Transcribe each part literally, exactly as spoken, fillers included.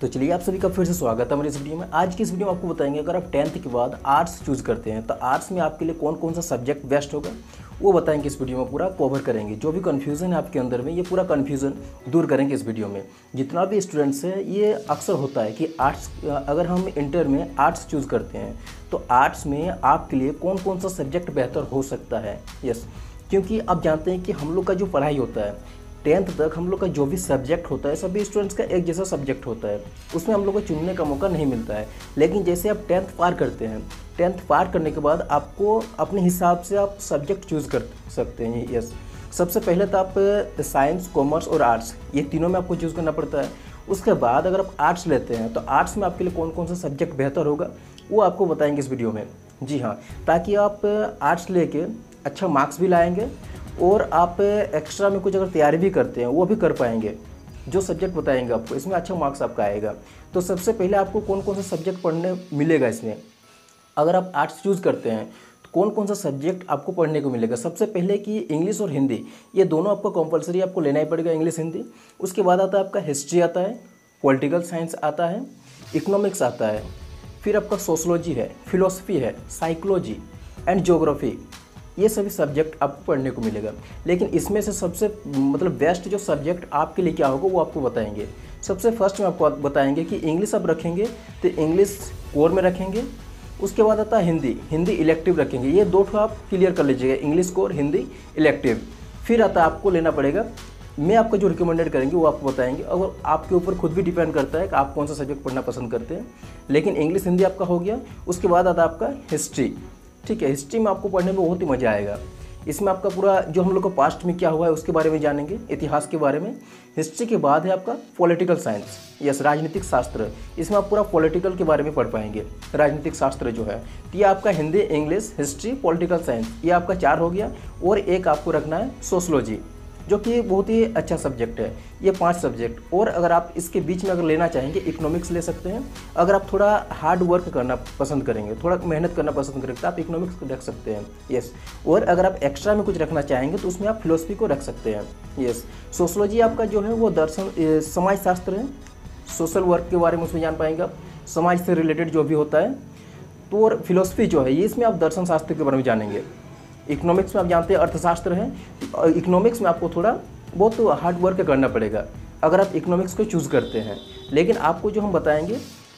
तो चलिए आप सभी का फिर से स्वागत है हमारी इस वीडियो में। आज की इस वीडियो में आपको बताएंगे अगर आप टेंथ के बाद आर्ट्स चूज़ करते हैं तो आर्ट्स में आपके लिए कौन कौन सा सब्जेक्ट बेस्ट होगा वो बताएंगे। इस वीडियो में पूरा कवर करेंगे। जो भी कन्फ्यूज़न है आपके अंदर में ये पूरा कन्फ्यूज़न दूर करेंगे इस वीडियो में। जितना भी स्टूडेंट्स है ये अक्सर होता है कि आर्ट्स अगर हम इंटर में आर्ट्स चूज़ करते हैं तो आर्ट्स में आपके लिए कौन कौन सा सब्जेक्ट बेहतर हो सकता है। यस, क्योंकि आप जानते हैं कि हम लोग का जो पढ़ाई होता है टेंथ तक हम लोग का जो भी सब्जेक्ट होता है सभी स्टूडेंट्स का एक जैसा सब्जेक्ट होता है, उसमें हम लोग को चुनने का मौका नहीं मिलता है। लेकिन जैसे आप टेंथ पार करते हैं, टेंथ पार करने के बाद आपको अपने हिसाब से आप सब्जेक्ट चूज़ कर सकते हैं। यस, सबसे पहले तो आप साइंस, कॉमर्स और आर्ट्स ये तीनों में आपको चूज़ करना पड़ता है। उसके बाद अगर आप आर्ट्स लेते हैं तो आर्ट्स में आपके लिए कौन कौन सा सब्जेक्ट बेहतर होगा वो आपको बताएंगे इस वीडियो में। जी हाँ, ताकि आप आर्ट्स लेके अच्छा मार्क्स भी लाएंगे और आप एक्स्ट्रा में कुछ अगर तैयारी भी करते हैं वो भी कर पाएंगे। जो सब्जेक्ट बताएंगे आपको इसमें अच्छा मार्क्स आपका आएगा। तो सबसे पहले आपको कौन कौन सा सब्जेक्ट पढ़ने मिलेगा इसमें, अगर आप आर्ट्स चूज़ करते हैं तो कौन कौन सा सब्जेक्ट आपको पढ़ने को मिलेगा। सबसे पहले कि इंग्लिश और हिंदी ये दोनों आपको कंपलसरी आपको लेना ही पड़ेगा, इंग्लिश हिंदी। उसके बाद आता है आपका हिस्ट्री आता है, पॉलिटिकल साइंस आता है, इकोनॉमिक्स आता है, फिर आपका सोशलॉजी है, फिलोसफी है, साइकोलॉजी एंड ज्योग्राफी। ये सभी सब्जेक्ट आपको पढ़ने को मिलेगा। लेकिन इसमें से सबसे मतलब बेस्ट जो सब्जेक्ट आपके लिए क्या होगा वो आपको बताएंगे। सबसे फर्स्ट में आपको बताएंगे कि इंग्लिश आप रखेंगे तो इंग्लिश कोर में रखेंगे। उसके बाद आता है हिंदी, हिंदी इलेक्टिव रखेंगे। ये दो ठो आप क्लियर कर लीजिएगा, इंग्लिश कोर, हिंदी इलेक्टिव। फिर आता है आपको लेना पड़ेगा, मैं आपको जो रिकमेंडेड करेंगे वो आपको बताएंगे। और आपके ऊपर खुद भी डिपेंड करता है कि आप कौन सा सब्जेक्ट पढ़ना पसंद करते हैं। लेकिन इंग्लिश हिंदी आपका हो गया। उसके बाद आता है आपका हिस्ट्री। ठीक है, हिस्ट्री में आपको पढ़ने में बहुत ही मज़ा आएगा। इसमें आपका पूरा जो हम लोग को पास्ट में क्या हुआ है उसके बारे में जानेंगे, इतिहास के बारे में। हिस्ट्री के बाद है आपका पॉलिटिकल साइंस, यस राजनीतिक शास्त्र। इसमें आप पूरा पॉलिटिकल के बारे में पढ़ पाएंगे, राजनीतिक शास्त्र जो है। तो ये आपका Hindi, English, history, political science ये आपका चार हो गया। और एक आपको रखना है सोशलॉजी, जो कि बहुत ही अच्छा सब्जेक्ट है। ये पांच सब्जेक्ट। और अगर आप इसके बीच में अगर लेना चाहेंगे इकोनॉमिक्स ले सकते हैं। अगर आप थोड़ा हार्ड वर्क करना पसंद करेंगे, थोड़ा मेहनत करना पसंद करेंगे तो आप इकोनॉमिक्स रख सकते हैं। यस, और अगर आप एक्स्ट्रा में कुछ रखना चाहेंगे तो उसमें आप फिलोसफी को रख सकते हैं। यस, सोशलॉजी आपका जो है वो दर्शन, समाज शास्त्र है, सोशल वर्क के बारे में उसमें जान पाएंगे आप, समाज से रिलेटेड जो भी होता है। तो और फिलोसफी जो है ये इसमें आप दर्शन शास्त्र के बारे में जानेंगे। इकोनॉमिक्स में आप जानते हैं अर्थशास्त्र है। इकोनॉमिक्स में आपको थोड़ा बहुत तो हार्ड वर्क करना पड़ेगा अगर आप इकोनॉमिक्स को चूज़ करते हैं। लेकिन आपको जो हम बताएंगे,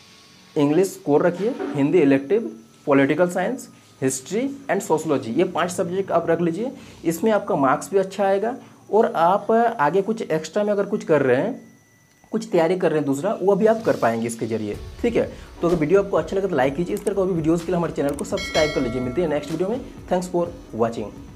इंग्लिश कोर रखिए, Hindi elective, political science, history and sociology ये पांच सब्जेक्ट आप रख लीजिए। इसमें आपका मार्क्स भी अच्छा आएगा और आप आगे कुछ एक्स्ट्रा में अगर कुछ कर रहे हैं, कुछ तैयारी कर रहे हैं दूसरा, वो भी आप कर पाएंगे इसके जरिए। ठीक है, तो अगर वीडियो आपको अच्छा लगे तो लाइक कीजिए। इस तरह का भी वीडियोज़ के लिए हमारे चैनल को सब्सक्राइब कर लीजिए। मिलते हैं नेक्स्ट वीडियो में। Thanks for watching.